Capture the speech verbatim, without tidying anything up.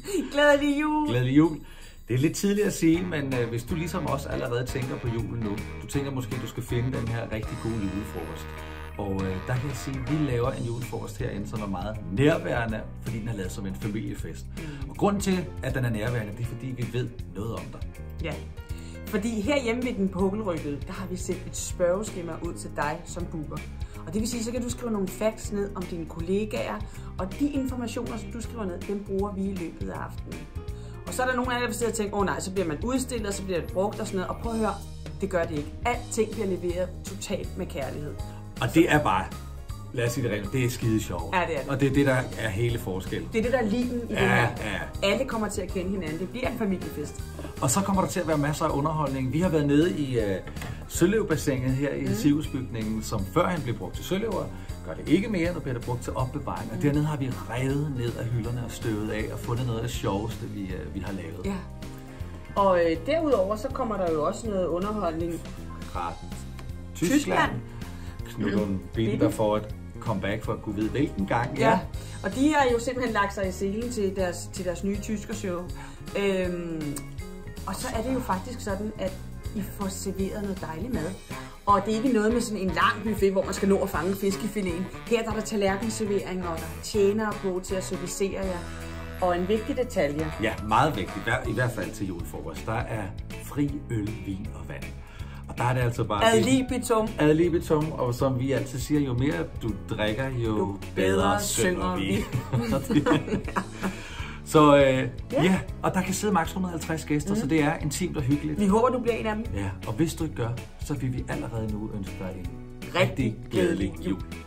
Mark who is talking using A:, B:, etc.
A: Glædelig jul!
B: Glædelig jul. Det er lidt tidligt at sige, men øh, hvis du ligesom os allerede tænker på julen nu, du tænker måske, at du skal finde den her rigtig gode julefrokost. Og øh, der kan jeg sige, at vi laver en julefrokost herinde, som er meget nærværende, fordi den er lavet som en familiefest. Mm. Og grunden til, at den er nærværende, det er fordi, vi ved noget om dig.
A: Ja, fordi herhjemme ved den pukkelryggede, der har vi sendt et spørgeskema ud til dig som booker. Og det vil sige, så kan du skrive nogle facts ned om dine kollegaer, og de informationer, som du skriver ned, dem bruger vi i løbet af aftenen. Og så er der nogle af jer, der vil sidde og tænke, åh oh, nej, så bliver man udstillet, så bliver det brugt og sådan noget. Og prøv at høre, det gør det ikke. Alting bliver leveret totalt med kærlighed.
B: Og det er bare, lad os sige det rent, det er skide sjovt.
A: Ja, det er det.
B: Og det er det, der er hele forskellen.
A: Det er det, der er limen i
B: ja,
A: det her.
B: Ja.
A: Alle kommer til at kende hinanden. Det bliver en familiefest.
B: Og så kommer der til at være masser af underholdning. Vi har været nede i uh, Søløvbassinet her i mm. Sivhusbygningen, som førhen blev brugt til søløver. Gør det ikke mere, nu bliver det brugt til opbevaring. Og mm. dernede har vi revet ned af hylderne og støvet af og fundet noget af det sjoveste, vi, uh, vi har lavet.
A: Ja. Og øh, derudover så kommer der jo også noget underholdning.
B: Raten.
A: Tyskland. Tyskland.
B: Knullum Binden, der får et comeback for at kunne vide hvilken gang.
A: Ja. ja, og de har jo simpelthen lagt sig i selen til deres, til deres nye tyskershow. Øhm, og så er det jo faktisk sådan, at I får serveret noget dejlig mad. Og det er ikke noget med sådan en lang buffet, hvor man skal nå at fange fiskefileten. Her der er der tallerkenserveringer, og der er tjenere på til at servicere jer. Og en vigtig detalje.
B: Ja, meget vigtigt. I hvert fald til julefrokost. Der er fri øl, vin og vand. Og der er det altså bare...
A: Ad libitum.
B: Ad libitum, og som vi altid siger, jo mere du drikker, jo, jo bedre, bedre synger vi. Så øh, ja. ja, og der kan sidde maks et hundrede og halvtreds gæster, mm. så det er intimt og hyggeligt.
A: Vi håber, du bliver en af dem.
B: Ja, og hvis du ikke gør, så vil vi allerede nu ønske dig en
A: rigtig glædelig jul.